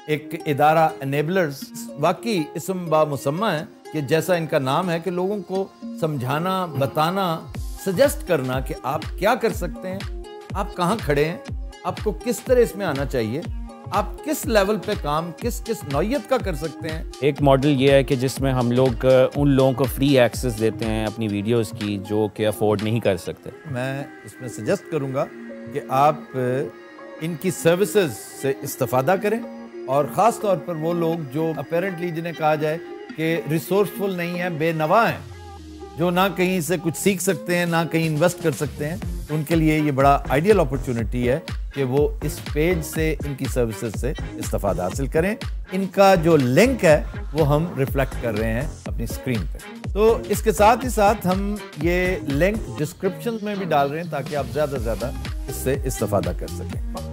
एक इदारा एनेबलर्स वाकई इसम बा मुसम्मा है कि जैसा इनका नाम है कि लोगों को समझाना, बताना, सजेस्ट करना कि आप क्या कर सकते हैं, आप कहाँ खड़े हैं, आपको किस तरह इसमें आना चाहिए, आप किस लेवल पे काम किस किस नौयत का कर सकते हैं। एक मॉडल ये है कि जिसमें हम लोग उन लोगों को फ्री एक्सेस देते हैं अपनी वीडियोस की जो कि अफोर्ड नहीं कर सकते। मैं इसमें सजेस्ट करूंगा कि आप इनकी सर्विसेज से इस्तेफादा करें, और ख़ास तौर पर वो लोग जो अपेरेंटली जिन्हें कहा जाए कि रिसोर्सफुल नहीं है, बेनवा हैं, जो ना कहीं से कुछ सीख सकते हैं ना कहीं इन्वेस्ट कर सकते हैं, उनके लिए ये बड़ा आइडियल अपॉर्चुनिटी है कि वो इस पेज से इनकी सर्विसेज से इस्तेफादा हासिल करें। इनका जो लिंक है वो हम रिफ्लेक्ट कर रहे हैं अपनी स्क्रीन पे। तो इसके साथ ही साथ हम ये लिंक डिस्क्रिप्शन में भी डाल रहे हैं ताकि आप ज़्यादा से ज़्यादा इससे इस्तेफादा कर सकें।